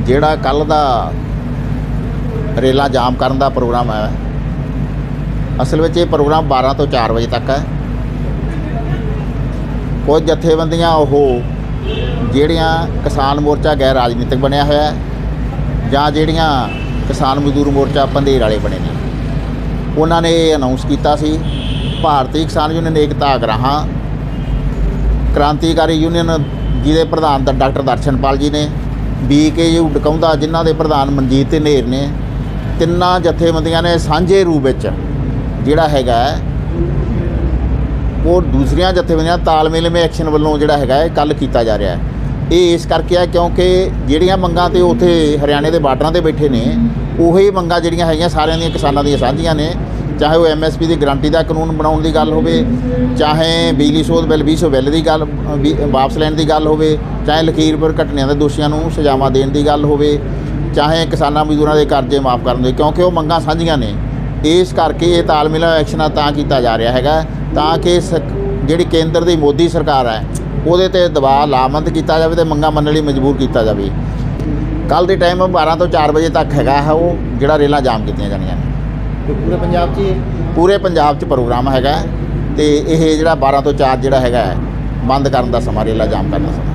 ਜਿਹੜਾ ਕੱਲ੍ਹ ਦਾ ਰੇਲਾਂ ਜਾਮ ਕਰਨ ਦਾ ਪ੍ਰੋਗਰਾਮ ਹੈ, ਅਸਲ ਵਿੱਚ ਇਹ ਪ੍ਰੋਗਰਾਮ 12 ਤੋਂ 4 ਵਜੇ ਤੱਕ ਹੈ। ਕੁਝ ਜਥੇਬੰਦੀਆਂ ਉਹ ਜਿਹੜੀਆਂ ਕਿਸਾਨ ਮੋਰਚਾ ਗੈਰ ਰਾਜਨੀਤਿਕ ਬਣਿਆ ਹੋਇਆ ਹੈ ਜਾਂ ਜਿਹੜੀਆਂ ਕਿਸਾਨ ਮਜ਼ਦੂਰ ਮੋਰਚਾ ਪੰਧੇਰ ਵਾਲੇ ਬਣੇ ਨੇ, ਉਹਨਾਂ ਨੇ ਇਹ ਅਨਾਉਂਸ ਕੀਤਾ ਸੀ ਭਾਰਤੀ ਕਿਸਾਨ ਯੂਨੀਅਨ ਏਕਤਾ ਅਗਰਾਹਾਂ ਕ੍ਰਾਂਤੀਕਾਰੀ ਯੂਨੀਅਨ ਜਿਹਦੇ ਪ੍ਰਧਾਨ ਡਾਕਟਰ ਦਰਸ਼ਨਪਾਲ ਜੀ ਨੇ, BKU ਡਕਾਉਂਦਾ ਜਿਨ੍ਹਾਂ ਦੇ ਪ੍ਰਧਾਨ ਮਨਜੀਤ ਤੇ ਨੇਰ ਨੇ, ਤਿੰਨਾਂ ਜਥੇਬੰਦੀਆਂ ਨੇ ਸਾਂਝੇ ਰੂਪ ਵਿੱਚ ਜਿਹੜਾ ਹੈਗਾ ਉਹ ਦੂਸਰੀਆਂ ਜਥੇਬੰਦੀਆਂ ਤਾਲਮੇਲ ਮੇ ਐਕਸ਼ਨ ਵੱਲੋਂ ਜਿਹੜਾ ਹੈਗਾ ਕੱਲ੍ਹ ਕੀਤਾ ਜਾ ਰਿਹਾ ਹੈ। ਇਹ ਇਸ ਕਰਕੇ ਆ ਕਿਉਂਕਿ ਜਿਹੜੀਆਂ ਮੰਗਾਂ ਤੇ ਉੱਥੇ ਹਰਿਆਣੇ ਦੇ ਬਾਰਡਰਾਂ 'ਤੇ ਬੈਠੇ ਨੇ, ਉਹੀ ਮੰਗਾਂ ਜਿਹੜੀਆਂ ਹੈਗੀਆਂ ਸਾਰਿਆਂ ਦੀਆਂ ਕਿਸਾਨਾਂ ਦੀਆਂ ਸਾਂਝੀਆਂ ਨੇ। ਚਾਹੇ ਉਹ MSP ਦੀ ਗਰੰਟੀ ਦਾ ਕਾਨੂੰਨ ਬਣਾਉਣ ਦੀ ਗੱਲ ਹੋਵੇ, ਚਾਹੇ ਬਿਜਲੀ ਸੋਧ ਬਿੱਲ 2000 ਬਿੱਲ ਦੀ ਗੱਲ ਵਾਪਸ ਲੈਣ ਦੀ ਗੱਲ ਹੋਵੇ, ਚਾਹੇ ਲਖੀਰਪੁਰ ਘਟਨਿਆਂ ਦੇ ਦੋਸ਼ੀਆਂ ਨੂੰ ਸਜ਼ਾਵਾਂ ਦੇਣ ਦੀ ਗੱਲ ਹੋਵੇ, ਚਾਹੇ ਕਿਸਾਨਾਂ ਮਜ਼ਦੂਰਾਂ ਦੇ ਕਰਜ਼ੇ ਮਾਫ਼ ਕਰਨ ਦੇ, ਕਿਉਂਕਿ ਉਹ ਮੰਗਾਂ ਸਾਂਝੀਆਂ ਨੇ। ਇਸ ਕਰਕੇ ਇਹ ਤਾਲਮੇਲ ਐਕਸ਼ਨ ਤਾਂ ਕੀਤਾ ਜਾ ਰਿਹਾ ਹੈਗਾ ਤਾਂ ਕਿ ਜਿਹੜੀ ਕੇਂਦਰ ਦੀ ਮੋਦੀ ਸਰਕਾਰ ਹੈ ਉਹਦੇ 'ਤੇ ਦਬਾਅ ਲਾਮਬੰਦ ਕੀਤਾ ਜਾਵੇ ਅਤੇ ਮੰਗਾਂ ਮੰਨਣ ਲਈ ਮਜਬੂਰ ਕੀਤਾ ਜਾਵੇ। ਕੱਲ੍ਹ ਦੇ ਟਾਈਮ 12 ਤੋਂ 4 ਵਜੇ ਤੱਕ ਹੈਗਾ ਉਹ ਜਿਹੜਾ ਰੇਲਾਂ ਜਾਮ ਕੀਤੀਆਂ ਜਾਣੀਆਂ ਨੇ। ਪੂਰੇ ਪੰਜਾਬ 'ਚ ਪੂਰੇ ਪੰਜਾਬ 'ਚ ਪ੍ਰੋਗਰਾਮ ਹੈਗਾ ਅਤੇ ਇਹ ਜਿਹੜਾ 12 ਤੋਂ 4 ਜਿਹੜਾ ਹੈਗਾ ਬੰਦ ਕਰਨ ਦਾ ਸਮਾਂ, ਰੇਲਾਂ ਜਾਮ ਕਰਨ ਦਾ ਸਮਾਂ।